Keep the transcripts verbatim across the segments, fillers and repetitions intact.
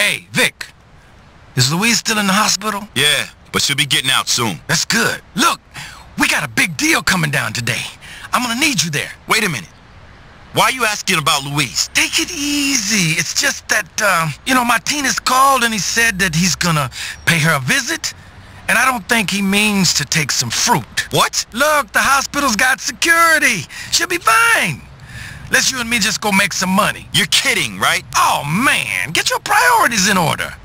Hey, Vic. Is Louise still in the hospital? Yeah, but she'll be getting out soon. That's good. Look, we got a big deal coming down today. I'm gonna need you there. Wait a minute. Why are you asking about Louise? Take it easy. It's just that, um, you know, Martinez called and he said that he's gonna pay her a visit. And I don't think he means to take some fruit. What? Look, the hospital's got security. She'll be fine. Let's you and me just go make some money. You're kidding, right? Oh, man. Get your priorities in order.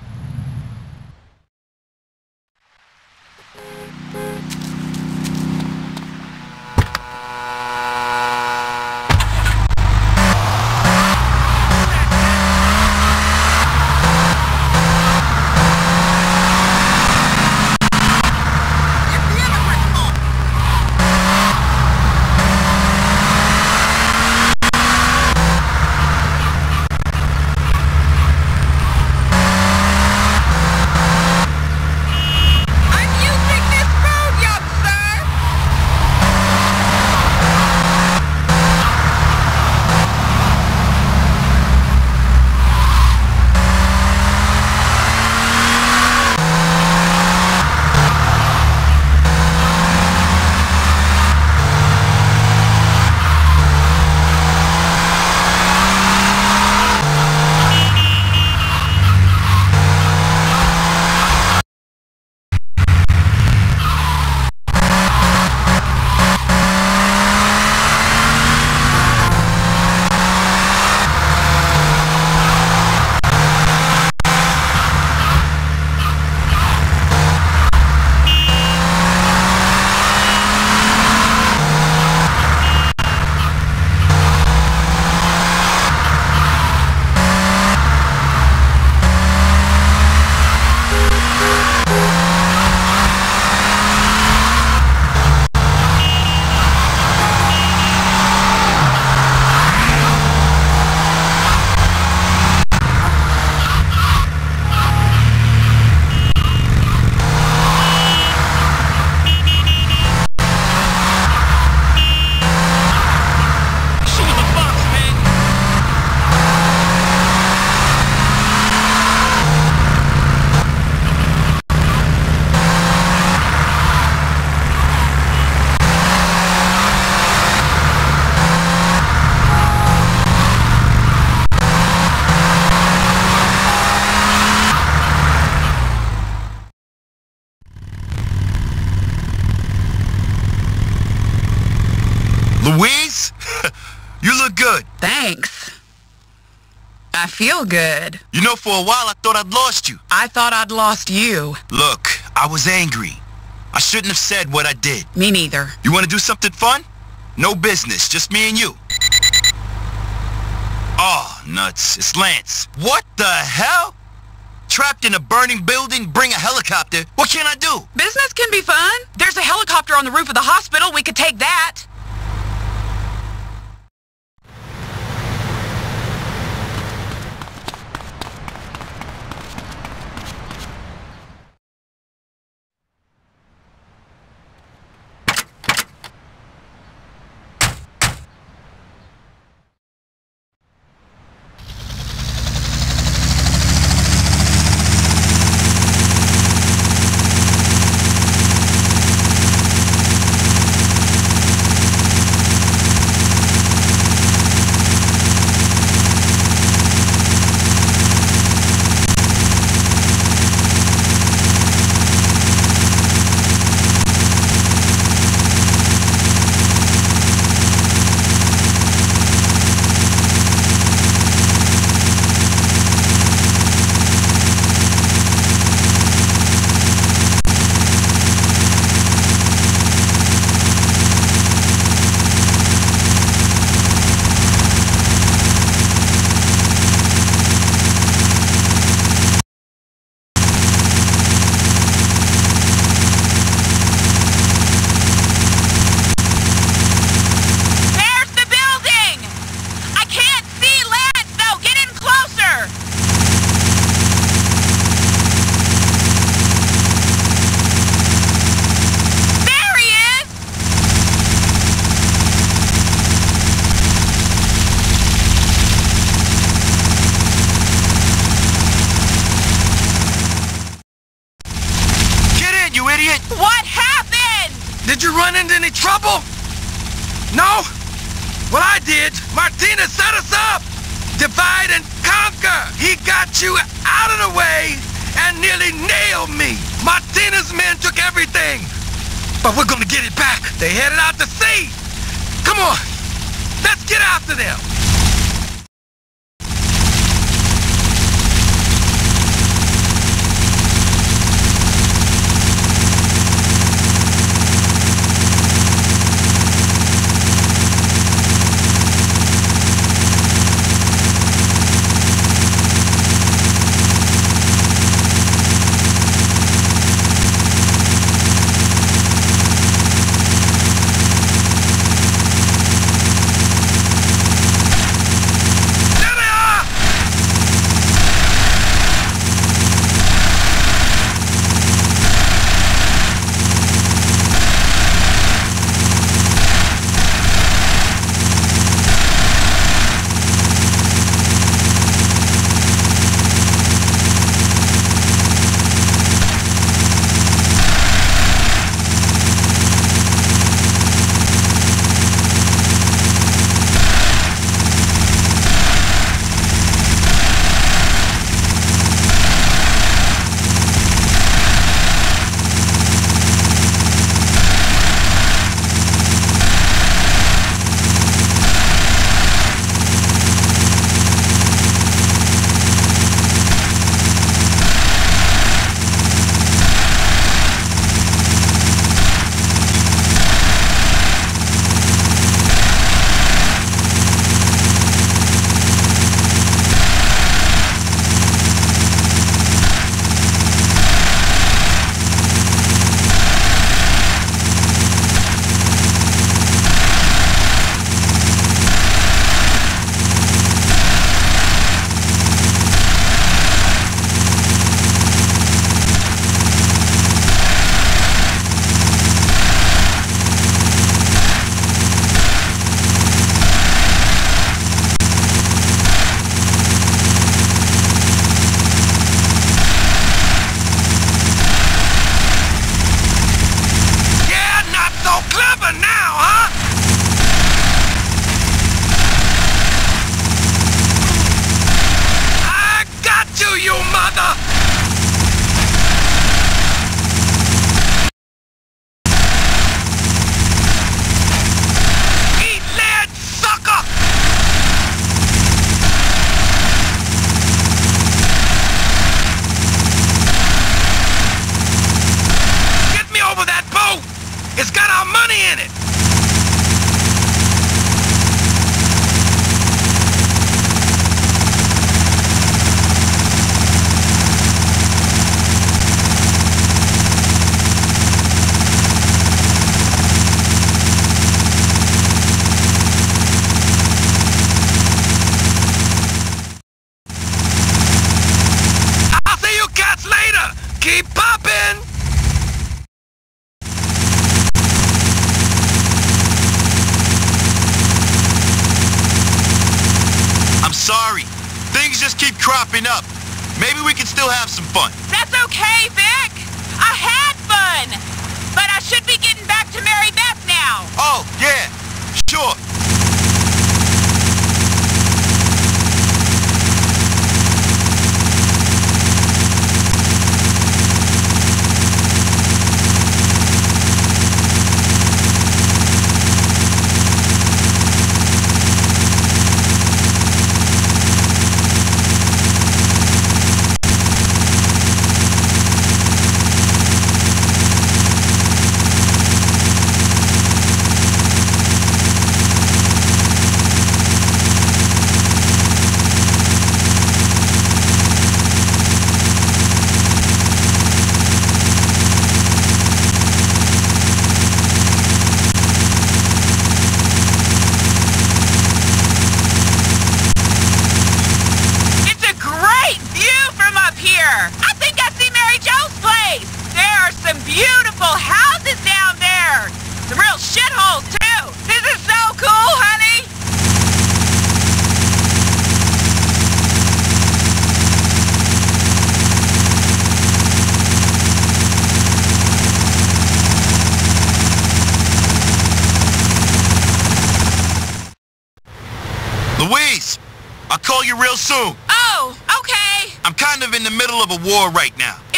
Louise? You look good. Thanks. I feel good. You know, for a while I thought I'd lost you. I thought I'd lost you. Look, I was angry. I shouldn't have said what I did. Me neither. You want to do something fun? No business, just me and you. Oh, nuts. It's Lance. What the hell? Trapped in a burning building, bring a helicopter. What can I do? Business can be fun. There's a helicopter on the roof of the hospital. We could take that. you idiot! What happened? Did you run into any trouble? No? Well, I did. Martinez set us up. Divide and conquer. He got you out of the way and nearly nailed me. Martinez's men took everything. But we're gonna get it back. They headed out to sea. Come on. Let's get after them. It's got our money in it! I'll see you cats later! Keep popping! I'm sorry. Things just keep cropping up. Maybe we can still have some fun. That's okay, Vic. I had fun. But I should be getting back to Mary Beth now. Oh, yeah. Sure. I think I see Mary Jo's place. There are some beautiful houses down there. Some real shitholes, too. This is so cool, honey. room. Oh, okay. I'm kind of in the middle of a war right now.